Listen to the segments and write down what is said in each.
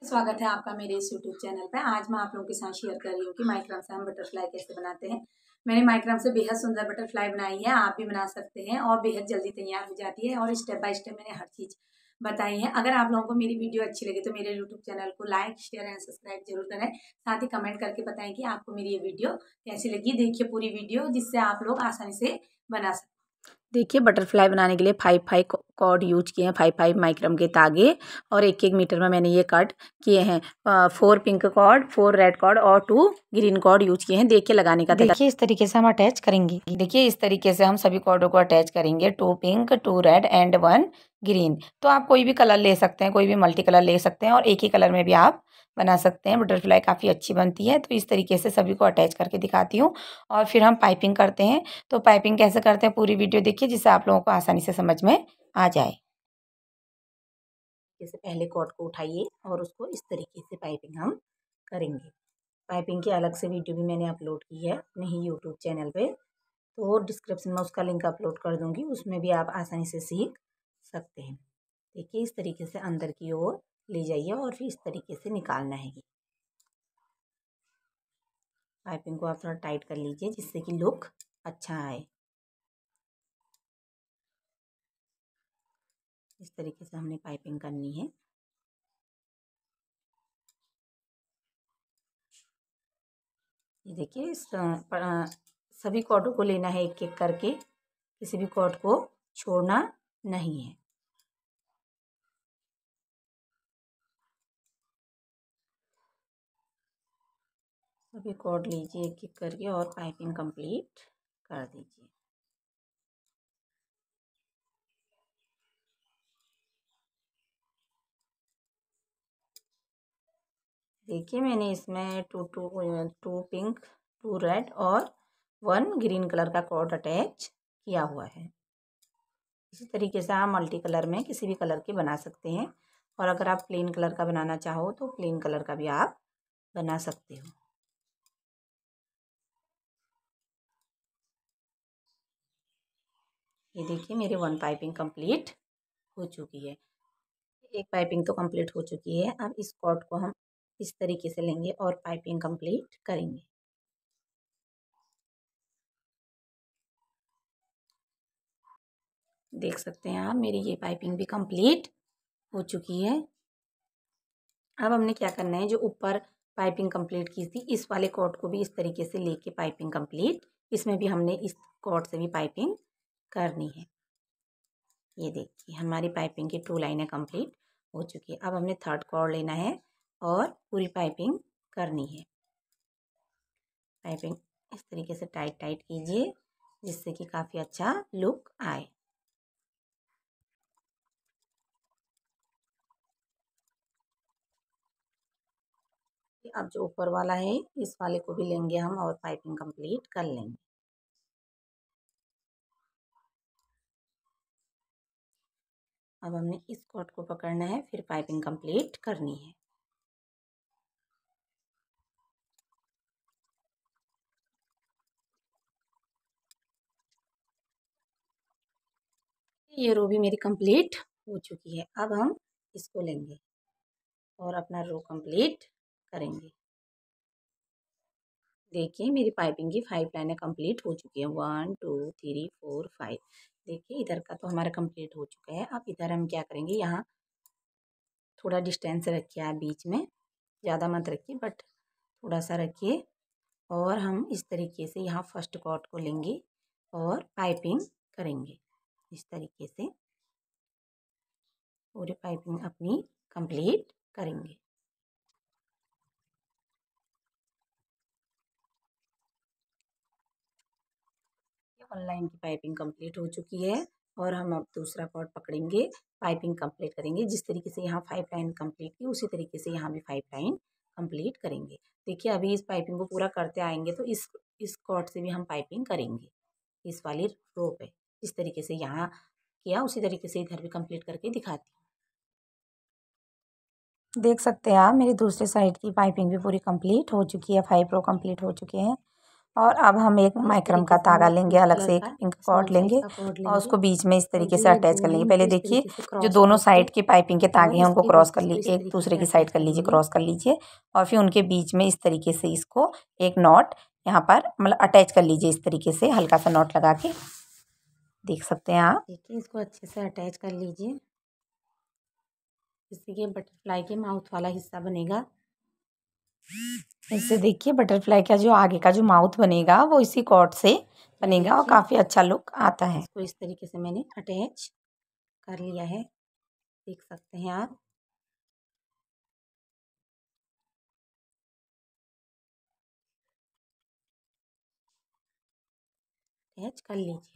स्वागत है आपका मेरे इस यूट्यूब चैनल पे। आज मैं आप लोगों के साथ शेयर कर रही हूँ कि माइक्रम से हम बटरफ्लाई कैसे बनाते हैं। मैंने माइक्रम से बेहद सुंदर बटरफ्लाई बनाई है, आप भी बना सकते हैं और बेहद जल्दी तैयार हो जाती है और स्टेप बाय स्टेप मैंने हर चीज़ बताई है। अगर आप लोगों को मेरी वीडियो अच्छी लगे तो मेरे यूट्यूब चैनल को लाइक शेयर एंड सब्सक्राइब जरूर करें। साथ ही कमेंट करके बताएं कि आपको मेरी ये वीडियो कैसी लगी। देखिए पूरी वीडियो, जिससे आप लोग आसानी से बना सकते। देखिए बटरफ्लाई बनाने के लिए 5 कॉर्ड यूज किए हैं, 5 माइक्रम के तागे और 1 मीटर में मैंने ये कट किए हैं। 4 पिंक कॉर्ड, 4 रेड कॉर्ड और 2 ग्रीन कॉर्ड यूज किए हैं। देखिए लगाने का तरीका। देखिए इस तरीके से हम अटैच करेंगे। देखिए इस तरीके से हम सभी कॉर्डों को अटैच करेंगे। 2 पिंक, 2 रेड एंड 1 ग्रीन। तो आप कोई भी कलर ले सकते हैं, कोई भी मल्टी कलर ले सकते हैं और एक ही कलर में भी आप बना सकते हैं। बटरफ्लाई काफ़ी अच्छी बनती है। तो इस तरीके से सभी को अटैच करके दिखाती हूँ और फिर हम पाइपिंग करते हैं। तो पाइपिंग कैसे करते हैं पूरी वीडियो देखिए, जिससे आप लोगों को आसानी से समझ में आ जाए। जैसे पहले कॉर्ड को उठाइए और उसको इस तरीके से पाइपिंग हम करेंगे। पाइपिंग की अलग से वीडियो भी मैंने अपलोड की है अपने ही यूट्यूब चैनल पे, तो डिस्क्रिप्शन में उसका लिंक अपलोड कर दूंगी, उसमें भी आप आसानी से सीख सकते हैं। देखिए इस तरीके से अंदर की ओर ले जाइए और फिर इस तरीके से निकालना है। पाइपिंग को आप थोड़ा टाइट कर लीजिए जिससे कि लुक अच्छा आए। इस तरीके से हमने पाइपिंग करनी है। ये देखिए सभी कॉर्डों को लेना है एक एक करके, किसी भी कॉर्ड को छोड़ना नहीं है। सभी कॉर्ड लीजिए एक एक करके और पाइपिंग कंप्लीट कर दीजिए। देखिए मैंने इसमें टू पिंक, 2 रेड और 1 ग्रीन कलर का कॉर्ड अटैच किया हुआ है। इसी तरीके से आप मल्टी कलर में किसी भी कलर के बना सकते हैं और अगर आप प्लेन कलर का बनाना चाहो तो प्लेन कलर का भी आप बना सकते हो। ये देखिए मेरी 1 पाइपिंग कंप्लीट हो चुकी है। एक पाइपिंग तो कंप्लीट हो चुकी है। अब इस कॉर्ड को हम इस तरीके से लेंगे और पाइपिंग कंप्लीट करेंगे। देख सकते हैं आप मेरी ये पाइपिंग भी कंप्लीट हो चुकी है। अब हमने क्या करना है, जो ऊपर पाइपिंग कंप्लीट की थी इस वाले कॉर्ड को भी इस तरीके से लेके पाइपिंग कंप्लीट, इसमें भी हमने इस कॉर्ड से भी पाइपिंग करनी है। ये देखिए हमारी पाइपिंग की 2 लाइनें कंप्लीट हो चुकी है। अब हमने 3rd कॉर्ड लेना है और पूरी पाइपिंग करनी है। पाइपिंग इस तरीके से टाइट टाइट कीजिए जिससे कि काफ़ी अच्छा लुक आए। अब जो ऊपर वाला है इस वाले को भी लेंगे हम और पाइपिंग कंप्लीट कर लेंगे। अब हमने इस कॉर्ड को पकड़ना है, फिर पाइपिंग कंप्लीट करनी है। ये रो भी मेरी कंप्लीट हो चुकी है। अब हम इसको लेंगे और अपना रो कंप्लीट करेंगे। देखिए मेरी पाइपिंग की 5 लाइनें कंप्लीट हो चुकी हैं। 1 2 3 4 5। देखिए इधर का तो हमारा कंप्लीट हो चुका है। अब इधर हम क्या करेंगे, यहाँ थोड़ा डिस्टेंस रखिए आप बीच में, ज़्यादा मत रखिए बट थोड़ा सा रखिए और हम इस तरीके से यहाँ फर्स्ट कॉर्ड को लेंगे और पाइपिंग करेंगे। इस तरीके से पूरी पाइपिंग अपनी कंप्लीट करेंगे। ऑनलाइन की पाइपिंग कंप्लीट हो चुकी है और हम अब दूसरा कॉर्ड पकड़ेंगे, पाइपिंग कंप्लीट करेंगे। जिस तरीके से यहाँ 5 लाइन कंप्लीट की उसी तरीके से यहाँ भी 5 लाइन कंप्लीट करेंगे। देखिए अभी इस पाइपिंग को पूरा करते आएंगे तो इस कॉर्ड से भी हम पाइपिंग करेंगे इस वाली रो पे। जिस तरीके से यहाँ किया उसी तरीके से इधर भी कंप्लीट करके दिखाती हूँ। देख सकते हैं आप मेरी दूसरी साइड की पाइपिंग भी पूरी कंप्लीट हो चुकी है। 5 रो कंप्लीट हो चुके हैं और अब हम एक माइक्रम का तागा लेंगे, अलग से एक पिंक कॉर्ड लेंगे और उसको बीच में इस तरीके से अटैच कर लेंगे। पहले देखिए जो दोनों साइड की पाइपिंग के तागे हैं उनको क्रॉस कर लीजिए, एक दूसरे की साइड कर लीजिए, क्रॉस कर लीजिए और फिर उनके बीच में इस तरीके से इसको एक नॉट यहाँ पर मतलब अटैच कर लीजिए। इस तरीके से हल्का सा नॉट लगा के देख सकते हैं आप। देखिए इसको अच्छे से अटैच कर लीजिए, इससे ये बटरफ्लाई के माउथ वाला हिस्सा बनेगा। इससे देखिए बटरफ्लाई का जो आगे का जो माउथ बनेगा वो इसी कॉर्ड से बनेगा और काफ़ी अच्छा लुक आता है। इसको इस तरीके से मैंने अटैच कर लिया है, देख सकते हैं आप। अटैच कर लीजिए।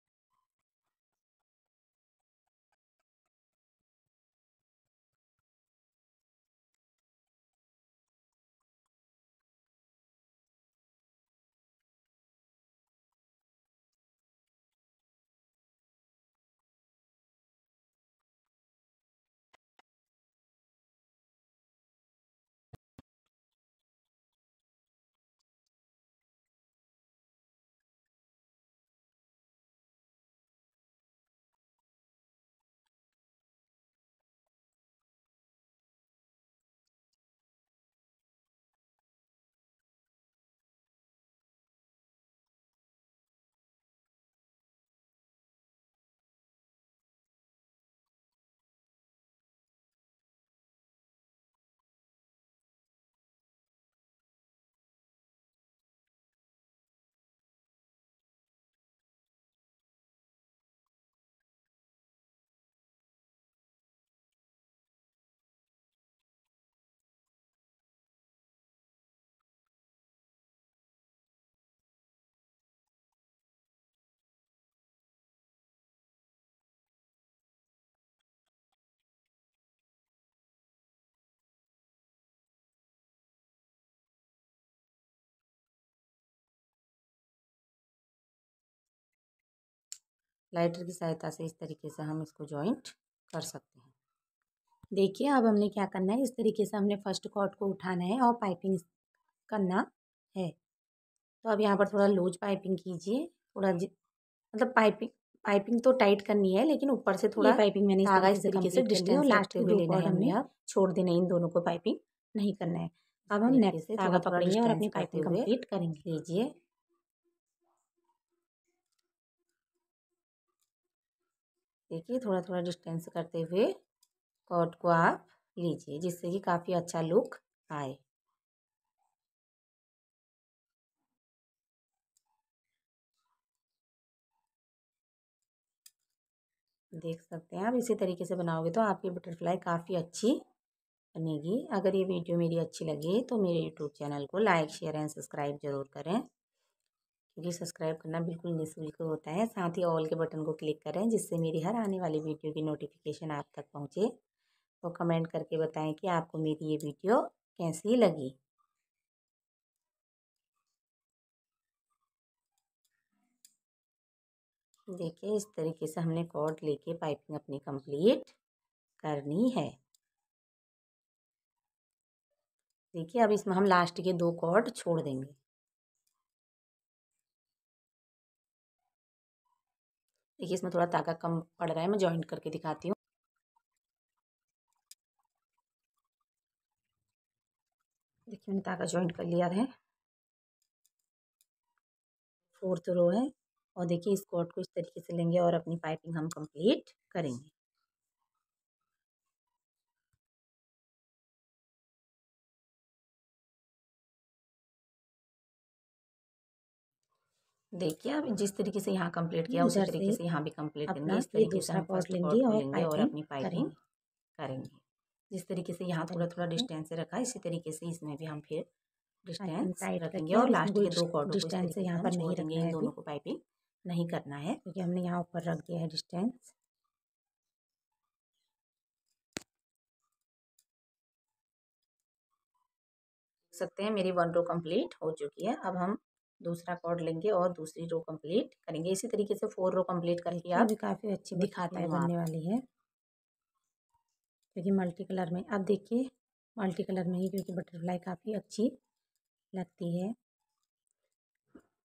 लाइटर की सहायता से इस तरीके से हम इसको जॉइंट कर सकते हैं। देखिए अब हमने क्या करना है, इस तरीके से हमने फर्स्ट कॉर्ड को उठाना है और पाइपिंग करना है। तो अब यहाँ पर थोड़ा लूज पाइपिंग कीजिए, थोड़ा मतलब पाइपिंग तो टाइट करनी है लेकिन ऊपर से थोड़ा पाइपिंग मैंने धागा इस तरीके से डिस्टेंस लास्ट हुए लेना है हमने। अब छोड़ देना, इन दोनों को पाइपिंग नहीं करना है। अब हम नेक्स्ट से धागा पकड़ेंगे और अपनी पाइपिंग कंप्लीट करेंगे। लीजिए देखिए थोड़ा थोड़ा डिस्टेंस करते हुए कॉर्ड को आप लीजिए, जिससे कि काफ़ी अच्छा लुक आए। देख सकते हैं आप, इसी तरीके से बनाओगे तो आपकी बटरफ्लाई काफ़ी अच्छी बनेगी। अगर ये वीडियो मेरी अच्छी लगी तो मेरे यूट्यूब चैनल को लाइक शेयर एंड सब्सक्राइब ज़रूर करें, क्योंकि सब्सक्राइब करना बिल्कुल निःशुल्क होता है। साथ ही ऑल के बटन को क्लिक करें जिससे मेरी हर आने वाली वीडियो की नोटिफिकेशन आप तक पहुँचे। तो कमेंट करके बताएं कि आपको मेरी ये वीडियो कैसी लगी। देखिए इस तरीके से हमने कॉर्ड लेके पाइपिंग अपनी कंप्लीट करनी है। देखिए अब इसमें हम लास्ट के 2 कॉर्ड छोड़ देंगे। देखिए इसमें थोड़ा तागा कम पड़ रहा है, मैं जॉइंट करके दिखाती हूँ। देखिए मैंने तागा जॉइंट कर लिया है। 4th रो है और देखिए इस कॉर्ड को इस तरीके से लेंगे और अपनी पाइपिंग हम कंप्लीट करेंगे। देखिए अब जिस तरीके से यहाँ कंप्लीट किया उसी तरीके से यहाँ भी कंप्लीट करेंगे। इस तरीके से हम फर्स्ट कॉर्ड को लेंगे और अपनी पाइपिंग करेंगे। जिस तरीके से यहाँ थोड़ा थोड़ा डिस्टेंस से रखा, इसी तरीके से इसमें भी हम फिर डिस्टेंस रखेंगे और लास्ट के 2 कॉर्डों को डिस्टेंस से यहाँ पर नहीं रखेंगे। इन दोनों को पाइपिंग नहीं करना है क्योंकि हमने यहाँ ऊपर रख दिया है डिस्टेंस। देख सकते हैं मेरी 1 रो कंप्लीट हो चुकी है। अब हम दूसरा कॉर्ड लेंगे और दूसरी रो कंप्लीट करेंगे। इसी तरीके से 4 रो कंप्लीट करके आप काफ़ी अच्छी दिखाती बनने वाली है, क्योंकि मल्टी कलर में। अब देखिए मल्टी कलर में ही, क्योंकि बटरफ्लाई काफ़ी अच्छी लगती है।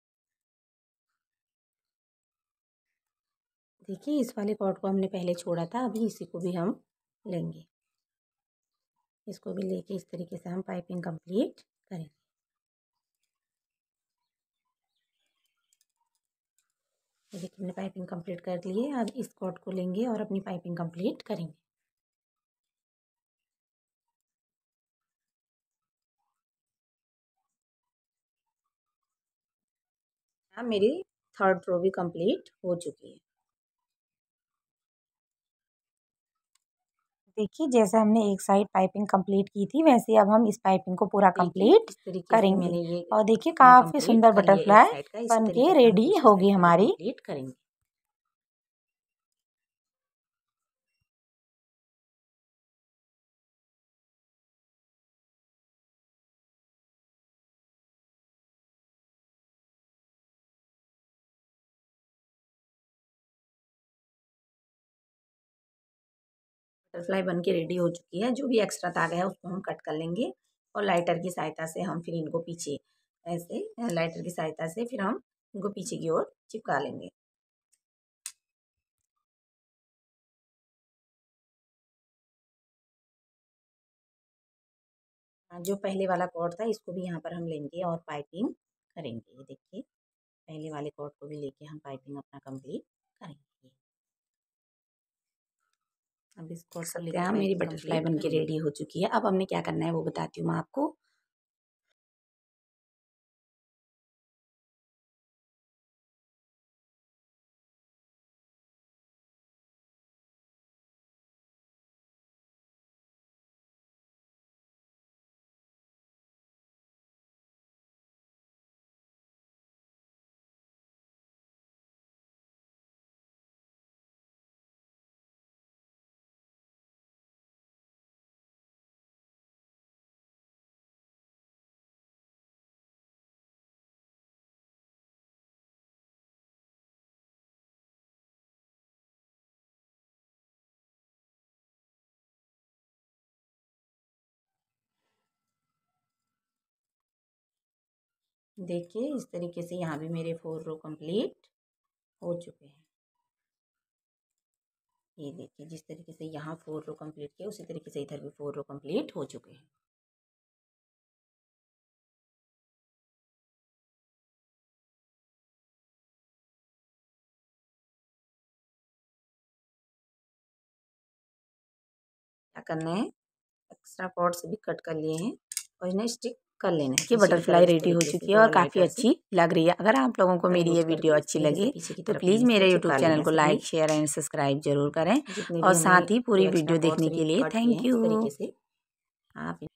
देखिए इस वाले कॉर्ड को हमने पहले छोड़ा था, अभी इसी को भी हम लेंगे। इसको भी लेके इस तरीके से हम पाइपिंग कंप्लीट करेंगे। देखिए हमने पाइपिंग कंप्लीट कर ली है। अब इस कॉर्ड को लेंगे और अपनी पाइपिंग कंप्लीट करेंगे। अब मेरी 3rd रो भी कंप्लीट हो चुकी है। देखिए जैसे हमने एक साइड पाइपिंग कंप्लीट की थी, वैसे अब हम इस पाइपिंग को पूरा कंप्लीट करेंगे। और देखिए काफ़ी सुंदर बटरफ्लाई बन के रेडी होगी हमारी। करेंगे। बटरफ्लाई बन के रेडी हो चुकी है। जो भी एक्स्ट्रा धागा है उसको हम कट कर लेंगे और लाइटर की सहायता से हम फिर इनको पीछे ऐसे लाइटर की सहायता से फिर हम इनको पीछे की ओर चिपका लेंगे। जो पहले वाला कॉर्ड था इसको भी यहाँ पर हम लेंगे और पाइपिंग करेंगे। ये देखिए पहले वाले कॉर्ड को भी लेके हम पाइपिंग अपना कंप्लीट करेंगे। अब इस कॉर्ड को लेकर मेरी बटरफ्लाई बन के रेडी हो चुकी है। अब हमने क्या करना है वो बताती हूँ मैं आपको। देखिए इस तरीके से यहाँ भी मेरे 4 रो कंप्लीट हो चुके हैं। ये देखिए जिस तरीके से यहाँ 4 रो कंप्लीट किया उसी तरीके से इधर भी 4 रो कंप्लीट हो चुके हैं। क्या करना है, एक्स्ट्रा कॉर्ड से भी कट कर लिए हैं और इन्हें स्टिक कर लेना है कि बटरफ्लाई रेडी हो चुकी है और काफ़ी अच्छी लग रही है। अगर आप लोगों को मेरी ये वीडियो अच्छी लगे तो प्लीज़ मेरे यूट्यूब चैनल को लाइक शेयर एंड सब्सक्राइब जरूर करें और साथ ही पूरी वीडियो देखने के लिए थैंक यू।